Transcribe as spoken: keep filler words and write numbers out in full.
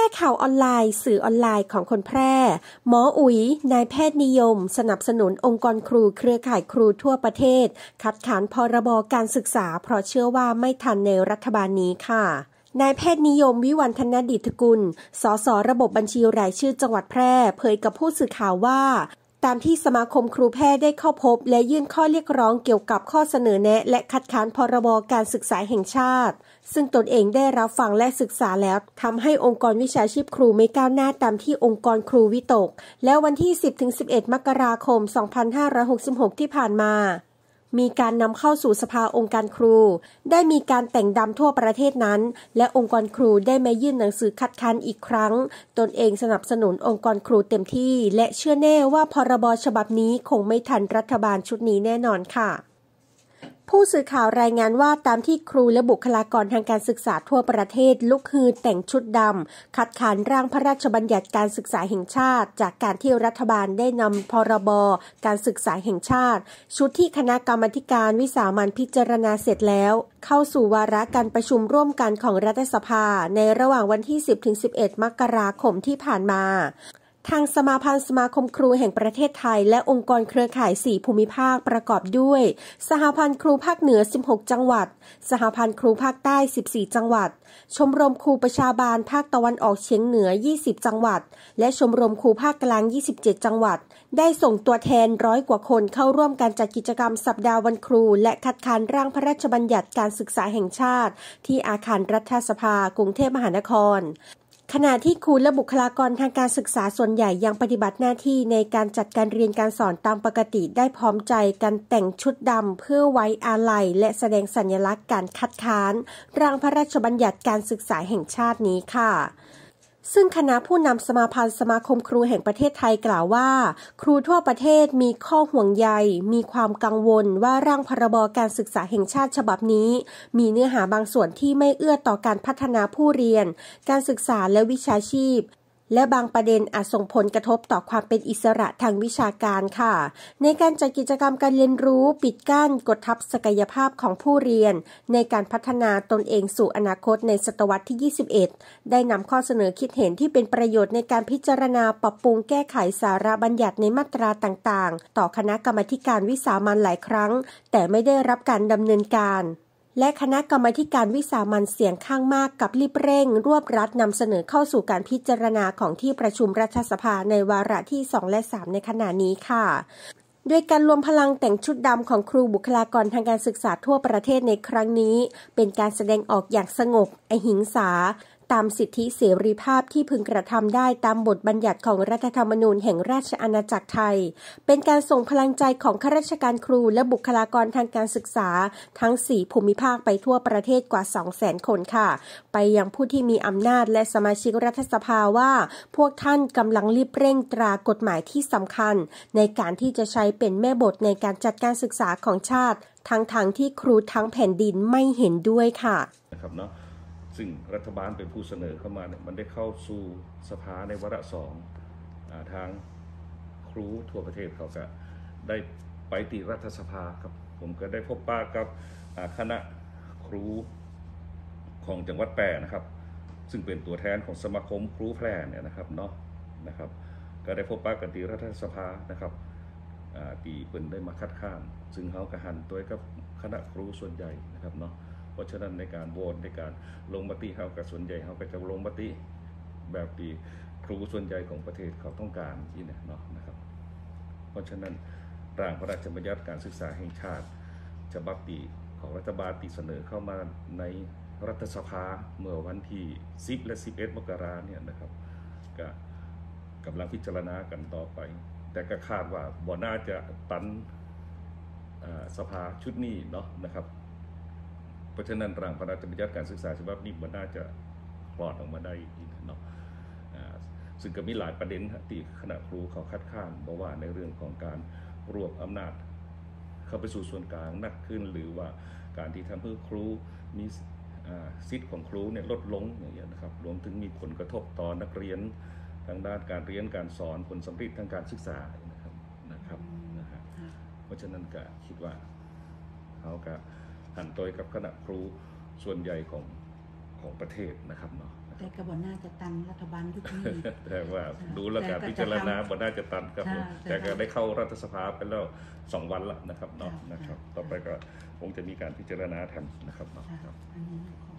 ข่าวออนไลน์สื่อออนไลน์ของคนแพร่หมออุ๋ยนายแพทย์นิยมสนับสนุนองค์กรครูเครือข่ายครูทั่วประเทศคัดค้านพรบการศึกษาเพราะเชื่อว่าไม่ทันในรัฐบาลนี้ค่ะนายแพทย์นิยมวิวัฒนดิษฐกุลสสระบบบัญชีรายชื่อจังหวัดแพร่เผยกับผู้สื่อข่าวว่าตามที่สมาคมครูแพทย์ได้เข้าพบและยื่นข้อเรียกร้องเกี่ยวกับข้อเสนอแนะและคัดค้านพรบการศึกษาแห่งชาติซึ่งตนเองได้รับฟังและศึกษาแล้วทำให้องค์กรวิชาชีพครูไม่ก้าวหน้าตามที่องค์กรครูวิตกแล้ววันที่ สิบถึงสิบเอ็ด มกราคม สองพันห้าร้อยหกสิบหก ที่ผ่านมามีการนำเข้าสู่สภาองค์การครูได้มีการแต่งดำทั่วประเทศนั้นและองค์กรครูได้มายื่นหนังสือคัดค้านอีกครั้งตนเองสนับสนุนองค์กรครูเต็มที่และเชื่อแน่ว่าพรบฉบับนี้คงไม่ทันรัฐบาลชุดนี้แน่นอนค่ะผู้สื่อข่าวรายงานว่าตามที่ครูและบุคลากรทางการศึกษาทั่วประเทศลุกฮือแต่งชุดดำคัดค้านร่างพระราชบัญญัติการศึกษาแห่งชาติจากการที่รัฐบาลได้นำพรบการศึกษาแห่งชาติชุดที่คณะกรรมาการวิสามัญพิจารณาเสร็จแล้วเข้าสู่วาระการประชุมร่วมกันของรัฐสภาในระหว่างวันที่ สิบถึงสิบเอ็ด มกราคมที่ผ่านมาทางสมาพันธ์สมาคมครูแห่งประเทศไทยและองค์กรเครือข่ายสี่ภูมิภาคประกอบด้วยสหพันธ์ครูภาคเหนือสิบหกจังหวัดสหพันธ์ครูภาคใต้สิบสี่จังหวัดชมรมครูประชาบาลภาคตะวันออกเฉียงเหนือยี่สิบจังหวัดและชมรมครูภาคกลางยี่สิบเจ็ดจังหวัดได้ส่งตัวแทนร้อยกว่าคนเข้าร่วมการจัดกิจกรรมสัปดาห์วันครูและคัดค้านร่างพระราชบัญญัติการศึกษาแห่งชาติที่อาคารรัฐสภากรุงเทพมหานครขณะที่ครูและบุคลากรทางการศึกษาส่วนใหญ่ยังปฏิบัติหน้าที่ในการจัดการเรียนการสอนตามปกติได้พร้อมใจกันแต่งชุดดำเพื่อไว้อาลัยและแสดงสัญลักษณ์การคัดค้านร่างพระราชบัญญัติการศึกษาแห่งชาตินี้ค่ะซึ่งคณะผู้นำสมาพันธ์สมาคมครูแห่งประเทศไทยกล่าวว่าครูทั่วประเทศมีข้อห่วงใยมีความกังวลว่าร่างพรบการศึกษาแห่งชาติฉบับนี้มีเนื้อหาบางส่วนที่ไม่เอื้อต่อการพัฒนาผู้เรียนการศึกษาและวิชาชีพและบางประเด็นอาจส่งผลกระทบต่อความเป็นอิสระทางวิชาการค่ะในการจัดกิจกรรมการเรียนรู้ปิดกั้นกดทับศักยภาพของผู้เรียนในการพัฒนาตนเองสู่อนาคตในศตวรรษที่ยี่สิบเอ็ดได้นำข้อเสนอคิดเห็นที่เป็นประโยชน์ในการพิจารณาปรับปรุงแก้ไขสาระบัญญัติในมาตราต่างๆต่อคณะกรรมาการวิสามัญหลายครั้งแต่ไม่ได้รับการดำเนินการและคณะกรรมาการวิสามัญเสียงข้างมากกับรีบเร่งรวบรัดนำเสนอเข้าสู่การพิจารณาของที่ประชุมรัฐสภาในวาระที่สองและสามในขณะนี้ค่ะด้วยการรวมพลังแต่งชุดดำของครูบุคลากรทางการศึกษาทั่วประเทศในครั้งนี้เป็นการแสดงออกอย่างสงบอหิงสาตามสิทธิเสรีภาพที่พึงกระทำได้ตามบทบัญญัติของรัฐธรรมนูญแห่งราชอาณาจักรไทยเป็นการส่งพลังใจของข้าราชการครูและบุคลากรทางการศึกษาทั้งสี่ภูมิภาคไปทั่วประเทศกว่า สองแสน คนค่ะไปยังผู้ที่มีอำนาจและสมาชิกรัฐสภาว่าพวกท่านกำลังรีบเร่งตรากฎหมายที่สำคัญในการที่จะใช้เป็นแม่บทในการจัดการศึกษาของชาติทั้งทางที่ครูทั้งแผ่นดินไม่เห็นด้วยค่ะนะครับเนาะซึ่งรัฐบาลเป็นผู้เสนอเข้ามาเนี่ยมันได้เข้าสู่สภาในวาระสองทางครูทั่วประเทศเขาก็ได้ไปที่รัฐสภาครับผมก็ได้พบปะกับคณะครูของจังหวัดแพร่นะครับซึ่งเป็นตัวแทนของสมาคมครูแพร่เนี่ยนะครับเนาะนะครับก็ได้พบปะกันที่รัฐสภานะครับที่เพิ่นได้มาคัดค้านซึ่งเขากระหันตัวกับคณะครูส่วนใหญ่นะครับเนาะเพราะฉะนั้นในการโหวตในการลงมติเขากับส่วนใหญ่เขาก็จะลงมติแบบที่ครูส่วนใหญ่ของประเทศเขาต้องการนี่นะเนาะนะครับเพราะฉะนั้นร่างพระราชบัญญัติการศึกษาแห่งชาติฉบับที่ของรัฐบาลที่เสนอเข้ามาในรัฐสภาเมื่อวันที่สิบและสิบเอ็ดมกราคมเนี่ยนะครับก็กำลังพิจารณากันต่อไปแต่ก็คาดว่าบ่น่าจะตันสภาชุดนี้เนาะนะครับเพราะฉะนั้นร่างพระราชบัญญัติการศึกษาฉบับนี้มันน่าจะคลอดออกมาได้อีกเนาะซึ่งก็มีหลายประเด็นที่คณะครูเขาคัดค้านบอกว่าในเรื่องของการรวบอำนาจเข้าไปสู่ส่วนกลางนักขึ้นหรือว่าการที่ทำให้ครูมีสิทธิ์ของครูเนี่ยลดลงอย่างเงี้ยนะครับรวมถึงมีผลกระทบต่อนักเรียนทางด้านการเรียนการสอนผลสำเร็จทางการศึกษานะครับนะครับนะฮะเพราะฉะนั้นก็คิดว่าเขาก็หันตัวกับคณะครูส่วนใหญ่ของของประเทศนะครับเนาะแต่กระบอกน่าจะตันรัฐบาลยุคนี้แต่ว่าดูแล้วการพิจารณาบนน่าจะตันครับแต่ก็ได้เข้ารัฐสภาไปแล้วสองวันแล้วนะครับเนาะนะครับต่อไปก็คงจะมีการพิจารณาทันนะครับเนาะอันนี้ขอ